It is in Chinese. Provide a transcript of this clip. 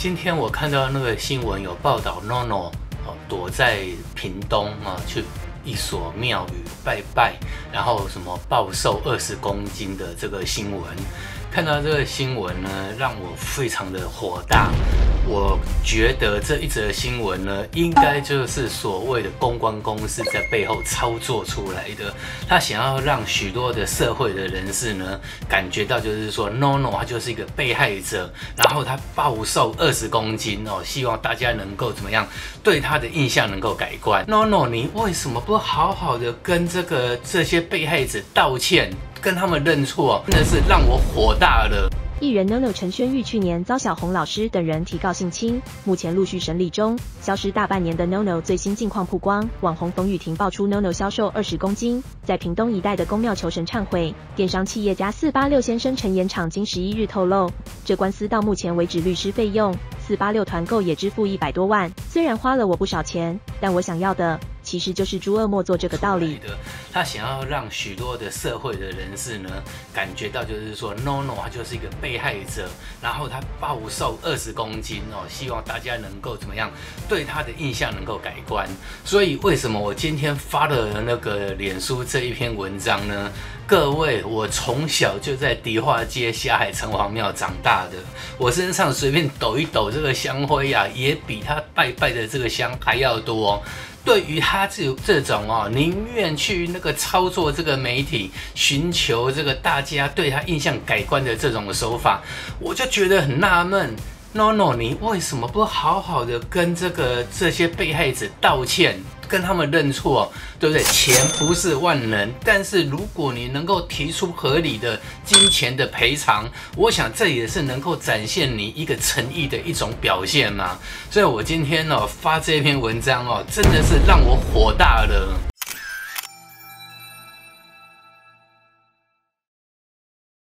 今天我看到那个新闻有报道 ，NONO 躲在屏东去一所庙宇拜拜，然后什么暴瘦20公斤的这个新闻。看到这个新闻呢，让我非常的火大。我觉得这一则新闻呢，应该就是所谓的公关公司在背后操作出来的。他想要让许多的社会的人士呢，感觉到就是说 ，NONO 他就是一个被害者，然后他暴瘦20公斤哦，希望大家能够怎么样，对他的印象能够改观。NONO， 你为什么不好好的跟这些被害者道歉，跟他们认错？真的是让我火大了。 艺人 NONO 陈轩玉去年遭小红老师等人提告性侵，目前陆续审理中。消失大半年的 NONO 最新近况曝光，网红冯雨婷爆出 NONO 销售20公斤，在屏东一带的宫庙求神忏悔。电商企业家486先生陈延厂今11日透露，这官司到目前为止律师费用486团购也支付100多万，虽然花了我不少钱，但我想要的其实就是诸恶莫作这个道理。 他想要让许多的社会的人士呢，感觉到就是说 ，NONO 他就是一个被害者，然后他暴瘦20公斤哦，希望大家能够怎么样，对他的印象能够改观。所以为什么我今天发了那个脸书这一篇文章呢？各位，我从小就在迪化街下海城隍庙长大的，我身上随便抖一抖这个香灰啊，也比他拜拜的这个香还要多哦。对于他这种宁愿去那个操作这个媒体，寻求这个大家对他印象改观的这种手法，我就觉得很纳闷。NONO， 你为什么不好好的跟这些被害者道歉，跟他们认错，对不对？钱不是万能，但是如果你能够提出合理的金钱的赔偿，我想这也是能够展现你一个诚意的一种表现嘛。所以我今天发这篇文章真的是让我火大了。